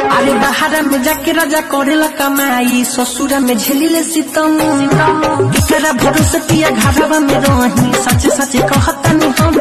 अरे बाहर में जाके राजा करेला कमाई, ससुरा में झेलिले सितम। एकरा भरोसे पिया घरवा में रही, सच सच कहता नहीं हम